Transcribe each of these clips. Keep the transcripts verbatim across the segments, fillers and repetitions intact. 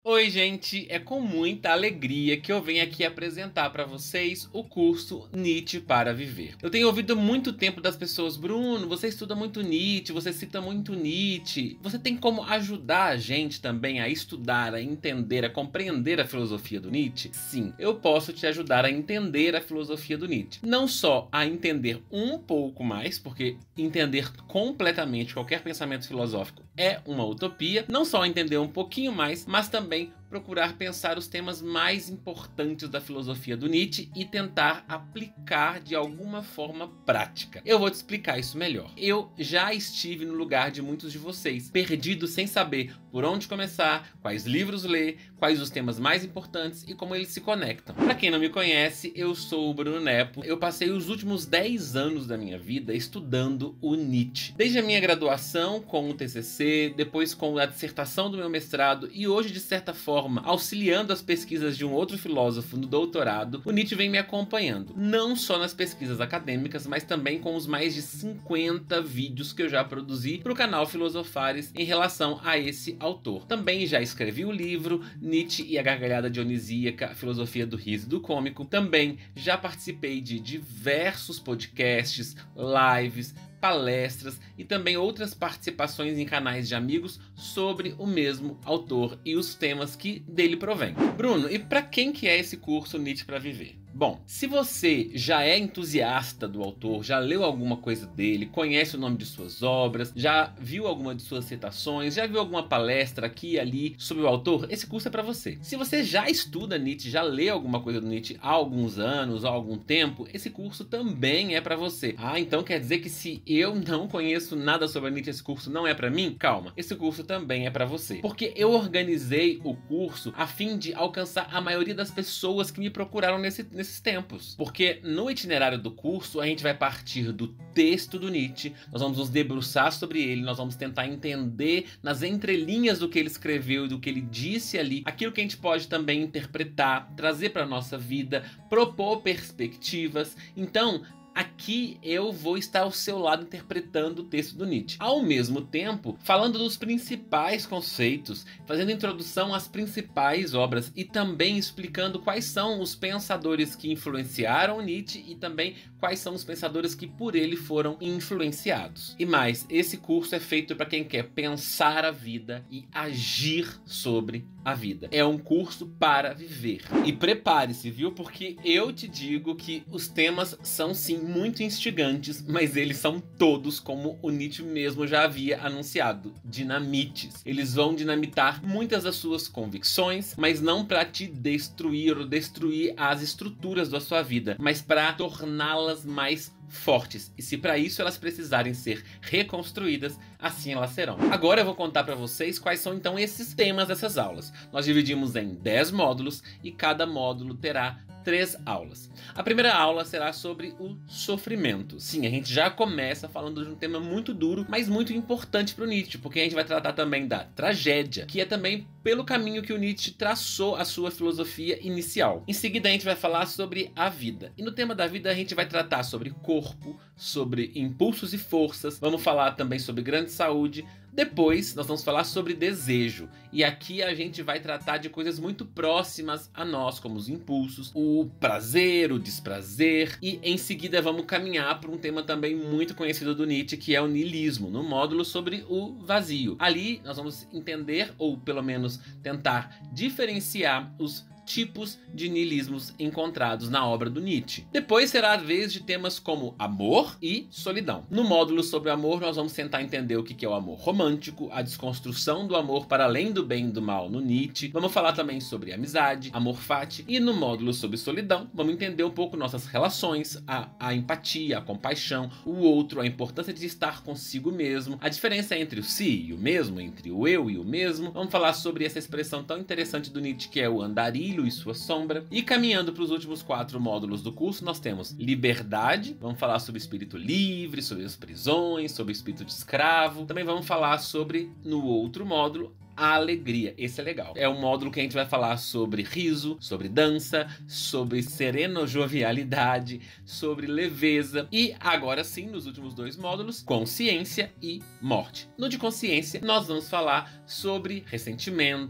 Oi, gente! É com muita alegria que eu venho aqui apresentar para vocês o curso Nietzsche para Viver. Eu tenho ouvido muito tempo das pessoas: Bruno, você estuda muito Nietzsche, você cita muito Nietzsche. Você tem como ajudar a gente também a estudar, a entender, a compreender a filosofia do Nietzsche? Sim, eu posso te ajudar a entender a filosofia do Nietzsche. Não só a entender um pouco mais, porque entender completamente qualquer pensamento filosófico é uma utopia. Não só entender um pouquinho mais, mas também procurar pensar os temas mais importantes da filosofia do Nietzsche e tentar aplicar de alguma forma prática. Eu vou te explicar isso melhor. Eu já estive no lugar de muitos de vocês, perdidos sem saber por onde começar, quais livros ler, quais os temas mais importantes e como eles se conectam. Para quem não me conhece, eu sou o Bruno Nepo. Eu passei os últimos dez anos da minha vida estudando o Nietzsche. Desde a minha graduação com o T C C, depois com a dissertação do meu mestrado e hoje, de certa forma, auxiliando as pesquisas de um outro filósofo no doutorado, o Nietzsche vem me acompanhando, não só nas pesquisas acadêmicas, mas também com os mais de cinquenta vídeos que eu já produzi para o canal Filosofares em relação a esse autor. Também já escrevi o livro Nietzsche e a Gargalhada Dionisíaca, a filosofia do riso e do cômico. Também já participei de diversos podcasts, lives, palestras e também outras participações em canais de amigos sobre o mesmo autor e os temas que dele provém. Bruno, e para quem que é esse curso Nietzsche para Viver? Bom, se você já é entusiasta do autor, já leu alguma coisa dele, conhece o nome de suas obras, já viu alguma de suas citações, já viu alguma palestra aqui e ali sobre o autor, esse curso é para você. Se você já estuda Nietzsche, já lê alguma coisa do Nietzsche há alguns anos, há algum tempo, esse curso também é para você. Ah, então quer dizer que se eu não conheço nada sobre Nietzsche, esse curso não é para mim? Calma, esse curso também é para você. Porque eu organizei o curso a fim de alcançar a maioria das pessoas que me procuraram nesse nesses tempos. Porque no itinerário do curso a gente vai partir do texto do Nietzsche, nós vamos nos debruçar sobre ele, nós vamos tentar entender nas entrelinhas do que ele escreveu e do que ele disse ali, aquilo que a gente pode também interpretar, trazer para nossa vida, propor perspectivas. Então, aqui eu vou estar ao seu lado interpretando o texto do Nietzsche. Ao mesmo tempo, falando dos principais conceitos, fazendo introdução às principais obras e também explicando quais são os pensadores que influenciaram Nietzsche e também quais são os pensadores que por ele foram influenciados. E mais, esse curso é feito para quem quer pensar a vida e agir sobre a vida. É um curso para viver. E prepare-se, viu? Porque eu te digo que os temas são sim muito instigantes, mas eles são todos, como o Nietzsche mesmo já havia anunciado, dinamites. Eles vão dinamitar muitas das suas convicções, mas não para te destruir ou destruir as estruturas da sua vida, mas para torná-las mais fortes. E se para isso elas precisarem ser reconstruídas, assim elas serão. Agora eu vou contar para vocês quais são então esses temas dessas aulas. Nós dividimos em dez módulos e cada módulo terá três aulas. A primeira aula será sobre o sofrimento. Sim, a gente já começa falando de um tema muito duro, mas muito importante para o Nietzsche, porque a gente vai tratar também da tragédia, que é também pelo caminho que o Nietzsche traçou a sua filosofia inicial. Em seguida a gente vai falar sobre a vida. E no tema da vida a gente vai tratar sobre corpo, sobre impulsos e forças, vamos falar também sobre grande saúde. Depois nós vamos falar sobre desejo, e aqui a gente vai tratar de coisas muito próximas a nós, como os impulsos, o prazer, o desprazer, e em seguida vamos caminhar para um tema também muito conhecido do Nietzsche, que é o niilismo, no módulo sobre o vazio. Ali nós vamos entender, ou pelo menos tentar diferenciar os tipos de niilismos encontrados na obra do Nietzsche. Depois será a vez de temas como amor e solidão. No módulo sobre o amor nós vamos tentar entender o que é o amor romântico, a desconstrução do amor para além do bem e do mal no Nietzsche. Vamos falar também sobre amizade, amor fati, e no módulo sobre solidão vamos entender um pouco nossas relações, a, a empatia, a compaixão, o outro, a importância de estar consigo mesmo, a diferença entre o si e o mesmo, entre o eu e o mesmo. Vamos falar sobre essa expressão tão interessante do Nietzsche que é o andarilho e sua sombra. E caminhando para os últimos quatro módulos do curso, nós temos liberdade, vamos falar sobre espírito livre, sobre as prisões, sobre espírito de escravo. Também vamos falar sobre, no outro módulo, a alegria. Esse é legal. É um módulo que a gente vai falar sobre riso, sobre dança, sobre sereno-jovialidade, sobre leveza e, agora sim, nos últimos dois módulos, consciência e morte. No de consciência, nós vamos falar sobre ressentimento,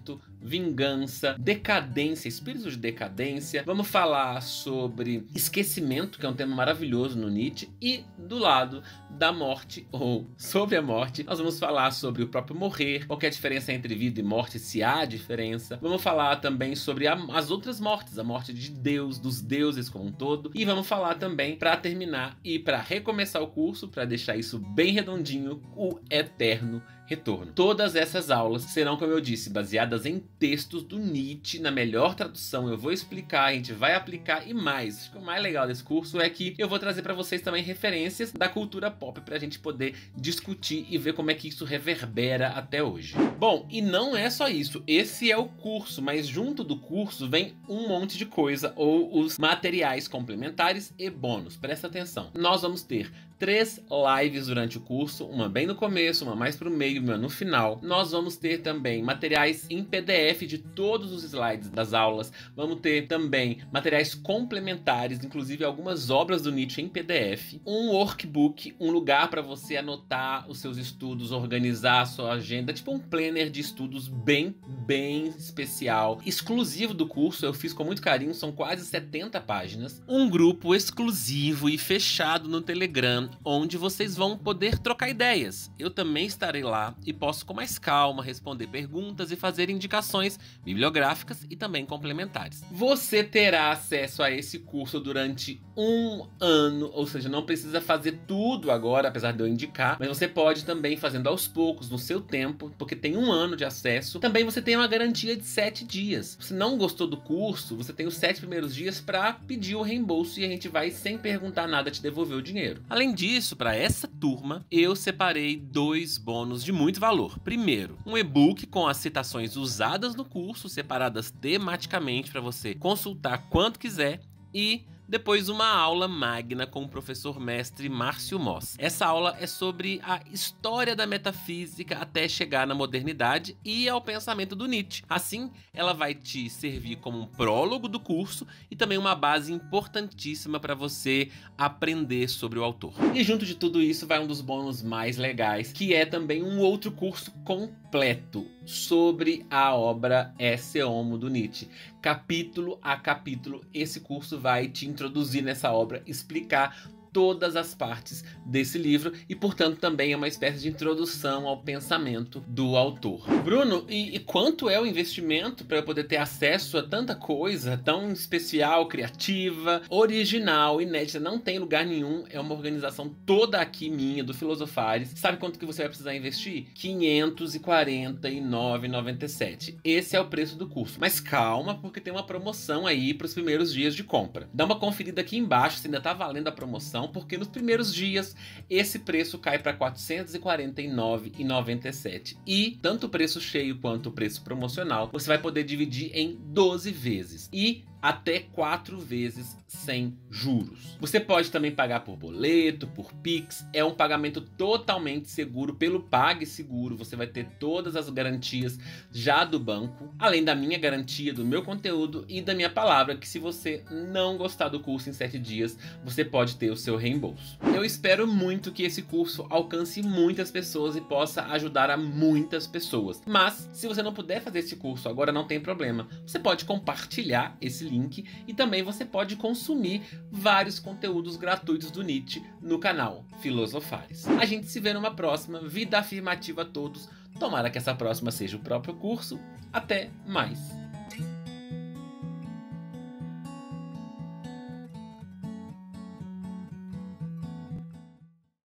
vingança, decadência, espírito de decadência. Vamos falar sobre esquecimento, que é um tema maravilhoso no Nietzsche, e do lado da morte, ou sobre a morte, nós vamos falar sobre o próprio morrer, qual que é a diferença entre vida e morte, se há diferença. Vamos falar também sobre a, as outras mortes, a morte de Deus, dos deuses como um todo, e vamos falar também, para terminar e para recomeçar o curso, para deixar isso bem redondinho, o eterno retorno. Todas essas aulas serão, como eu disse, baseadas em textos do Nietzsche, na melhor tradução. Eu vou explicar, a gente vai aplicar e mais. Acho que o mais legal desse curso é que eu vou trazer para vocês também referências da cultura pop para a gente poder discutir e ver como é que isso reverbera até hoje. Bom, e não é só isso. Esse é o curso, mas junto do curso vem um monte de coisa, ou os materiais complementares e bônus. Presta atenção. Nós vamos ter três lives durante o curso, uma bem no começo, uma mais pro meio, uma no final. Nós vamos ter também materiais em P D F de todos os slides das aulas. Vamos ter também materiais complementares, inclusive algumas obras do Nietzsche em P D F. Um workbook, um lugar para você anotar os seus estudos, organizar a sua agenda, tipo um planner de estudos bem, bem especial, exclusivo do curso. Eu fiz com muito carinho, são quase setenta páginas. Um grupo exclusivo e fechado no Telegram, onde vocês vão poder trocar ideias. Eu também estarei lá e posso com mais calma responder perguntas e fazer indicações bibliográficas e também complementares. Você terá acesso a esse curso durante um ano, ou seja, não precisa fazer tudo agora, apesar de eu indicar, mas você pode também fazendo aos poucos, no seu tempo, porque tem um ano de acesso. Também você tem uma garantia de sete dias. Se não gostou do curso, você tem os sete primeiros dias para pedir o reembolso e a gente vai, sem perguntar nada, te devolver o dinheiro. Além disso, para essa turma, eu separei dois bônus de muito valor. Primeiro, um e-book com as citações usadas no curso, separadas tematicamente para você consultar quanto quiser, e depois uma aula magna com o professor mestre Márcio Moss. Essa aula é sobre a história da metafísica até chegar na modernidade e ao pensamento do Nietzsche. Assim, ela vai te servir como um prólogo do curso e também uma base importantíssima para você aprender sobre o autor. E junto de tudo isso vai um dos bônus mais legais, que é também um outro curso completo sobre a obra Ecce Homo do Nietzsche. Capítulo a capítulo, esse curso vai te introduzir nessa obra, explicar todas as partes desse livro e, portanto, também é uma espécie de introdução ao pensamento do autor. Bruno, e, e quanto é o investimento para eu poder ter acesso a tanta coisa tão especial, criativa, original, inédita? Não tem lugar nenhum, é uma organização toda aqui minha, do Filosofares. Sabe quanto que você vai precisar investir? quinhentos e quarenta e nove reais e noventa e sete centavos. Esse é o preço do curso. Mas calma, porque tem uma promoção aí para os primeiros dias de compra. Dá uma conferida aqui embaixo se ainda tá valendo a promoção, porque nos primeiros dias esse preço cai para quatrocentos e quarenta e nove reais e noventa e sete centavos. E tanto o preço cheio quanto o preço promocional você vai poder dividir em doze vezes e até quatro vezes sem juros. Você pode também pagar por boleto, por Pix. É um pagamento totalmente seguro pelo PagSeguro. Você vai ter todas as garantias já do banco, além da minha garantia, do meu conteúdo e da minha palavra, que se você não gostar do curso em sete dias, você pode ter o seu reembolso. Eu espero muito que esse curso alcance muitas pessoas e possa ajudar a muitas pessoas. Mas, se você não puder fazer esse curso agora, não tem problema. Você pode compartilhar esse link e também você pode consumir vários conteúdos gratuitos do Nietzsche no canal Filosofares. A gente se vê numa próxima. Vida afirmativa a todos. Tomara que essa próxima seja o próprio curso. Até mais!